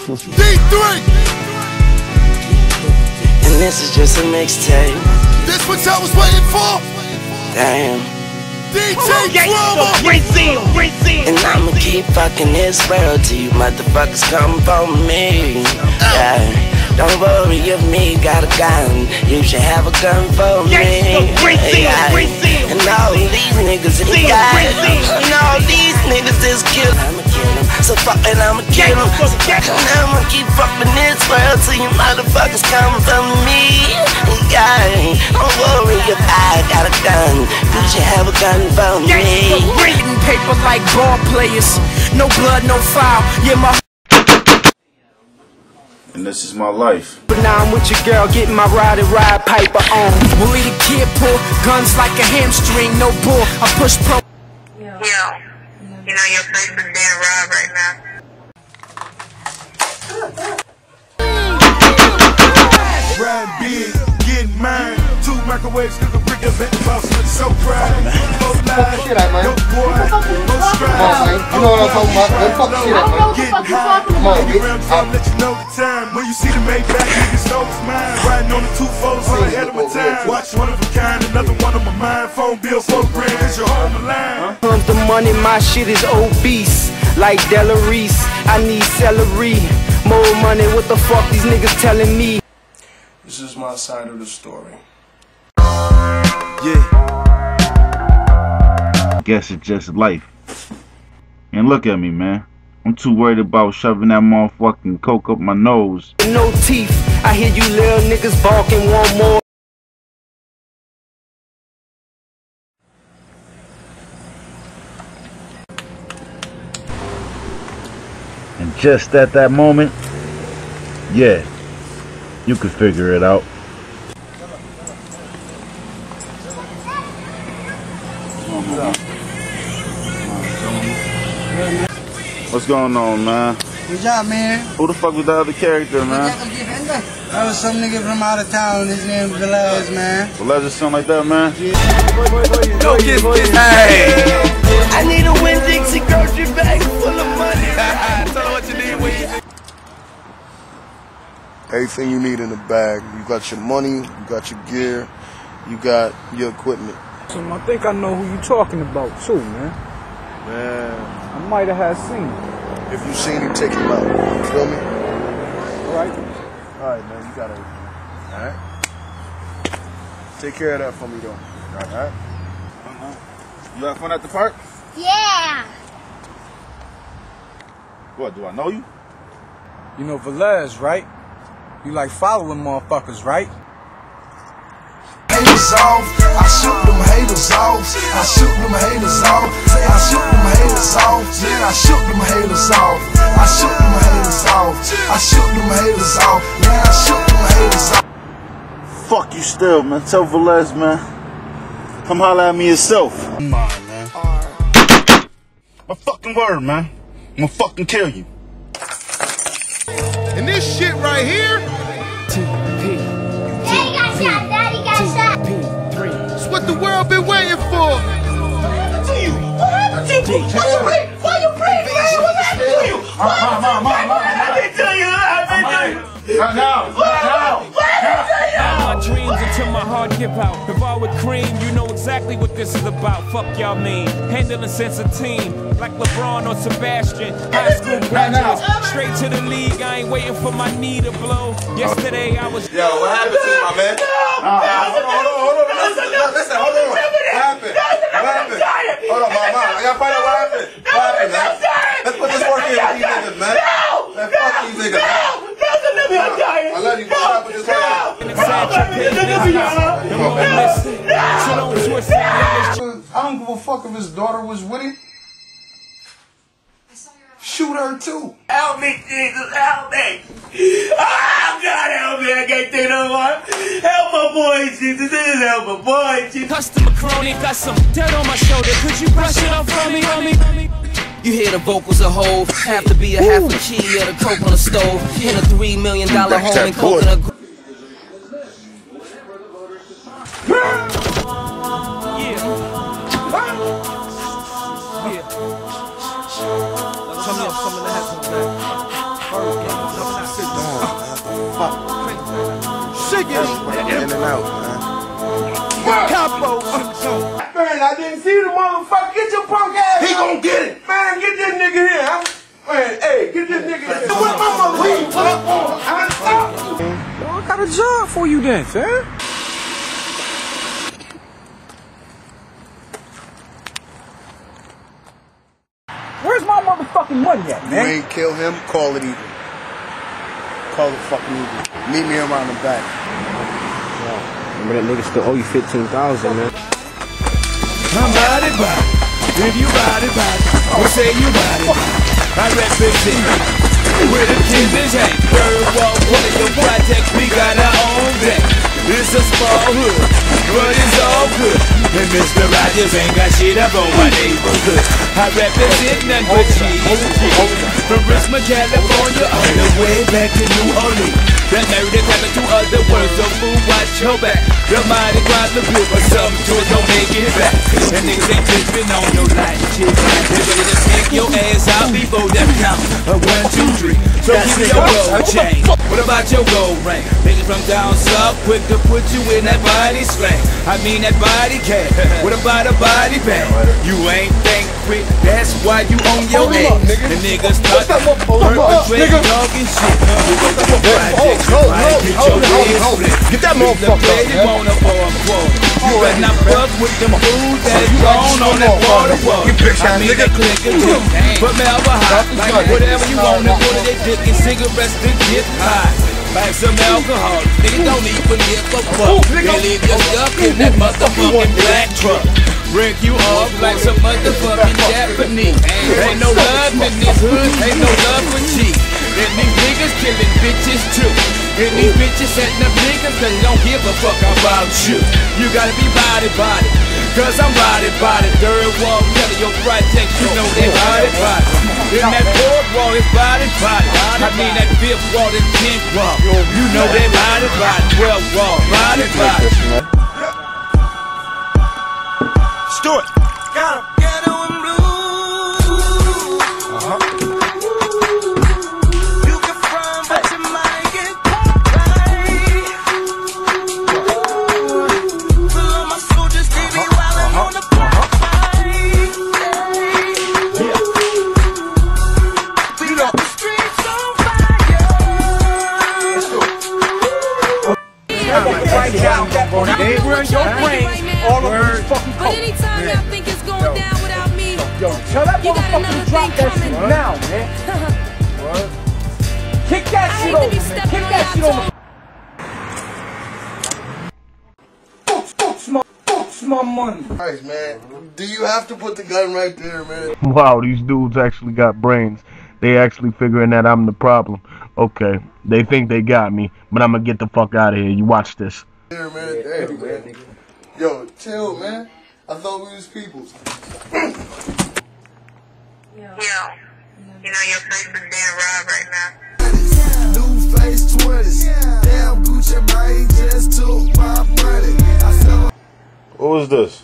D3! And this is just a mixtape. This what I was waiting for? Damn. DJ Drama! And I'ma keep fucking this world till you motherfuckers come for me. Yeah. Don't worry if me got a gun, you should have a gun for me. Yeah. And all these niggas in the and all these niggas is kill. I'ma kill them, so fucking I'ma kill them. And I'ma keep fucking this world till you motherfuckers come for me. Yeah. Don't worry if I got a gun, you should have a gun for me. Reading paper like ball players, no blood, no foul. Yeah, my. And this is my life. But now I'm with your girl, getting my ride piper on. Willie the Kid pull guns like a hamstring, no bull. I push pro. Yo, you know your face is being robbed right now. Ride big, get mine. 2 microwaves, cook a brick of it, boss with so proud. Both lies, no boy, no strides. You know what I'm talking about? Let's fuck the shit out, man. Getting high, come on, bitch. I'll let you know the time. When you see the Maybach, niggas know it's mine. Riding on the 2-4, so ahead of my time. Watch one of a kind, another one of my mind. Phone bill $4 grand, cause you're on the line. Comes the money, my shit is obese. Like Della Reese, I need celery. More money, what the fuck these niggas telling me? This is my side of the story. Yeah. I guess it's just life. And look at me, man. I'm too worried about shoving that motherfucking coke up my nose. No teeth, I hear you little niggas barking, want more. And just at that moment, yeah, you could figure it out. What's going on, man? Good job, man. Who the fuck was the other character, man? That was some nigga from out of town. His name was Velez, man. Velez or something like that, man? Go get this. Hey! I need a Winn-Dixie grocery bag full of money. Tell her what you need, Winn. Everything you need in the bag. You got your money, you got your gear, you got your equipment. I think I know who you talking about too, man. Man, I might have had seen him. if you seen him, take him out. You feel me? Alright. Alright, man, you got everything. Alright? Take care of that for me, though. Alright? You have fun at the park? Yeah. What, do I know you? You know Velez, right? You like following motherfuckers, right? Haters off, I shoot them haters off. I shoot them haters off. Say I shoot them haters off. Man, I shoot them haters off. I shoot them haters off. I shoot them haters off. Man, I shoot them haters off. Fuck you still, man. Tell Velez, man. Come holler at me yourself. Come on, man. My fucking word, man. I'm gonna fucking kill you. And this shit right here, Daddy got shot. Daddy got shot. it's what the world been waiting for. What happened to you? Why you breathe? Why you breathe, man? What happened to you? What happened to you? What happened to you? What happened to you? My dreams until my heart give out. If I with cream, you know exactly what this is about. Fuck y'all mean. Handling sense of team. Like LeBron or Sebastian. High school graduates. Straight to the league. I ain't waiting for my knee to blow. Yesterday I was. Yo, what happened to you, my man? Hold on. Listen, hold on. What happened? Hold on, mama. I gotta find out what happened. What happened, man? Let's put this work in with these niggas, man. Man, fuck these niggas, man. I love you, but what happened this time? I don't give a fuck if his daughter was with him. Shoot her too. Help me, Jesus, help me. Oh, God, help me. I can't take no more. Help my boy, Jesus. This is help my boy, Jesus. Customer crony, got some dirt on my shoulder. Could you brush it off from me, homie? You hear the vocals of Hove, have to be a half a key of the coke on the stove. In a $3 million home and coconut. Turn me up some of the headphones, man. In and out, man. Capo. Man, I didn't see the motherfucker. Get your punk ass. He gon' get it. Man, get this nigga here. Man, hey, get this nigga here. What my mother leave? Put up on. I got a job for you then, fam. Where's my motherfucking money at, man? You ain't kill him, call it even. Call it fucking even. Meet me around the back. Remember that nigga still owe you 15,000, man. I'm body body. If you body body, we say you body body. I represent where the kids is at. Third wall, one of your projects, we got our own deck. It's a small hood, but it's all good. And Mr. Rogers ain't got shit up on my neighborhood. I represent nothing but cheese. From Richmond, California, all the way back to New Orleans. That murder happened to other words, so fool, watch your back. The mighty grind the blue, but some toys don't make it back. And niggas ain't tripping on your life, shit. They ready to take your ass out before that count. 1, 2, 3. So give me your gold chain. What about your gold ring? Niggas from down south, quick to put you in that body slang. I mean that body cat. What about a body bag? You ain't think quick, that's why you on your ass. The niggas start perpetrating talking shit. You go to a project. Get that motherfucker up, man. You better not fuck with them fools that's gone on that water. I mean that click and tip. Put me over high. Like whatever you want to put in their dick and cigarettes to get high. Like some alcohol. Niggas don't even give a fuck. They leave your stuff in that motherfucking black truck. Break you off like some motherfucking Japanese. Ain't no love in this hood, ain't no love for cheap. And these niggas killing bitches too. And these bitches setting up niggas that don't give a fuck about you. You gotta be body body, cause I'm body body. Third wall, telling your project, you know they body body. In that fourth wall, it's body body. I mean that fifth wall, that 10th wall. You know they body body. 12th wall, body body. Stuart. Got him. Ghetto and blue. You can front, but you might get caught right. Pull on my soldiers, they be wildin' on the block fight. We got the streets on fire. They were your brains all over this fucking coat. But anytime y'all think it's going down without me, yo, tell that motherfucker to drop that shit now, man. Kick that shit over, man. Kick that shit over. Folks, my money. Nice, man. Do you have to put the gun right there, man? Wow, these dudes actually got brains. They actually figuring that I'm the problem. Okay, they think they got me, but I'm gonna get the fuck out of here. You watch this. Here, man. Damn, man. Yo, chill, man. I thought we was peoples. Yo, you know your face is being robbed right now. New face 20s. Damn, Gucci Mane just took my money. What was this?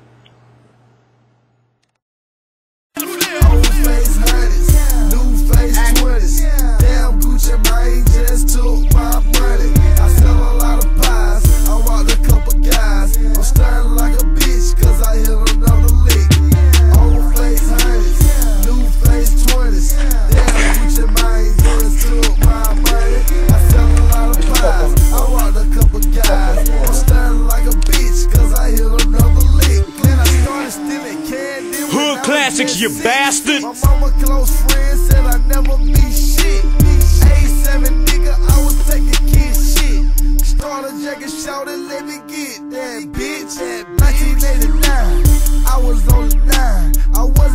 Old face 100s. New face 20s. Damn, Gucci Mane just took my money. I sell a lot of pies. I walked a couple guys. I'm starting like a bitch cause I hit another lick. Old face 100s. New face 20s. Damn, Gucci Mane just took my money. I sell a lot of pies. I walked a couple guys. I'm starting like a bitch cause I hit another lick. Then I started stealing candy. Hood classics, you bastard. My mama close friend said I never be shit. A7 nigga, I was taking kid shit. Starter jacket, shouted, let me get that bitch. 1989, I was on the 9. I was